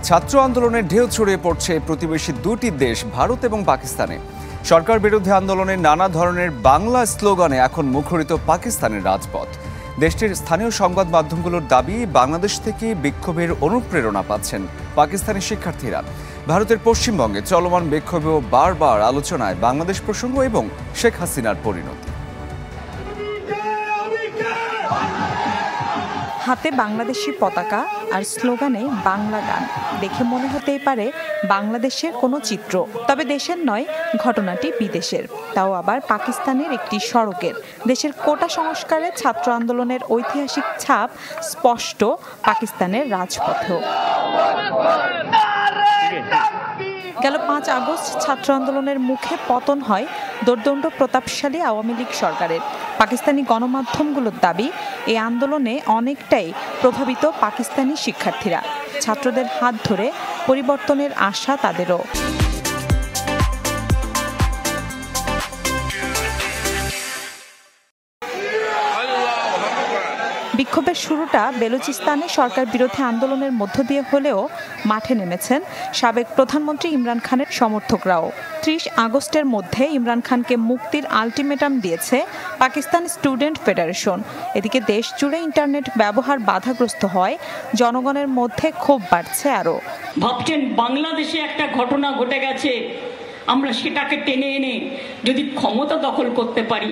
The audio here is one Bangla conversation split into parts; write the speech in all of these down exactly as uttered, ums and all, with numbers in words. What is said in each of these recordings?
ছাত্র আন্দোলনের ঢেউ ছড়িয়ে পড়ছে প্রতিবেশী দুটি দেশ ভারত এবং পাকিস্তানে। সরকার বিরোধী আন্দোলনের নানা ধরনের বাংলা স্লোগানে এখন মুখরিত পাকিস্তানের রাজপথ। দেশটির স্থানীয় সংবাদ মাধ্যমগুলোর দাবি, বাংলাদেশ থেকে বিক্ষোভের অনুপ্রেরণা পাচ্ছেন পাকিস্তানি শিক্ষার্থীরা। ভারতের পশ্চিমবঙ্গে চলমান বিক্ষোভেও বারবার আলোচনায় বাংলাদেশ প্রসঙ্গ এবং শেখ হাসিনার পরিণতি। হাতে বাংলাদেশি পতাকা আর স্লোগানে বাংলা গান দেখে মনে হতেই পারে বাংলাদেশের কোনো চিত্র, তবে দেশের নয়, ঘটনাটি বিদেশের, তাও আবার পাকিস্তানের একটি সড়কের। দেশের কোটা সংস্কারে ছাত্র আন্দোলনের ঐতিহাসিক ছাপ স্পষ্ট পাকিস্তানের রাজপথেও। গেল পাঁচ আগস্ট ছাত্র আন্দোলনের মুখে পতন হয় দোর্দণ্ড প্রতাপশালী আওয়ামী লীগ সরকারের। পাকিস্তানি গণমাধ্যমগুলোর দাবি, এই আন্দোলনে অনেকটাই প্রভাবিত পাকিস্তানি শিক্ষার্থীরা। ছাত্রদের হাত ধরে পরিবর্তনের আশা তাদেরও। বিক্ষোভের শুরুটা বেলুচিস্তানে সরকার বিরোধী আন্দোলনের মধ্য দিয়ে হলেও মাঠে নেমেছেন সাবেক প্রধানমন্ত্রী ইমরান খানের সমর্থকরাও। ত্রিশ আগস্টের মধ্যে ইমরান খানকে মুক্তির আলটিমেটাম দিয়েছে পাকিস্তান স্টুডেন্ট ফেডারেশন। এদিকে দেশ জুড়ে ইন্টারনেট ব্যবহার বাধাগ্রস্ত হয়, জনগণের মধ্যে ক্ষোভ বাড়ছে আরও। ভাবছেন বাংলাদেশে একটা ঘটনা ঘটে গেছে, আমরা সেটাকে টেনে এনে যদি ক্ষমতা দখল করতে পারি।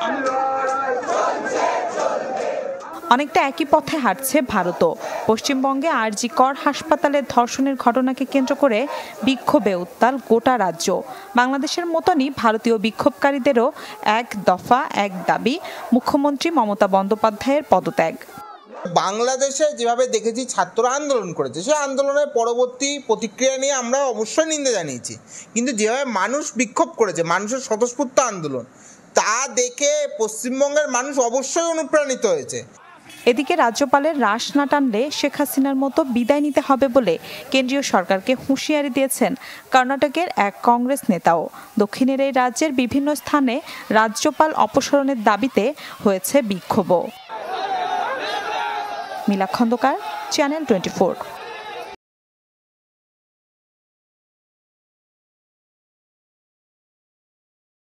অনেকটা একই পথে হাঁটছে ভারতও। পশ্চিমবঙ্গে আরজি কর হাসপাতালের ধর্ষণের ঘটনাকে কেন্দ্র করে বিক্ষোভে উত্তাল গোটা রাজ্য। বাংলাদেশের মতনই ভারতীয় বিক্ষোভকারীদেরও এক দফা এক দাবি, মুখ্যমন্ত্রী মমতা বন্দ্যোপাধ্যায়ের পদত্যাগ। বাংলাদেশে যেভাবে দেখেছি ছাত্র আন্দোলন করেছে, সেই আন্দোলনের পরবর্তী প্রতিক্রিয়া নিয়ে আমরা অবশ্যই নিন্দা জানিয়েছি, কিন্তু যেভাবে মানুষ বিক্ষোভ করেছে, মানুষের স্বতঃস্ফূর্ত আন্দোলন, তা দেখে পশ্চিমবঙ্গের মানুষ অবশ্যই অনুপ্রাণিত হয়েছে। এদিকে রাজ্যপালের রাশ না টানলে শেখ হাসিনার মতো বিদায় নিতে হবে বলে কেন্দ্রীয় সরকারকে হুঁশিয়ারি দিয়েছেন কর্ণাটকের এক কংগ্রেস নেতাও। দক্ষিণের এই রাজ্যের বিভিন্ন স্থানে রাজ্যপাল অপসারণের দাবিতে হয়েছে বিক্ষোভও। Mila Khandakar, Channel twenty four.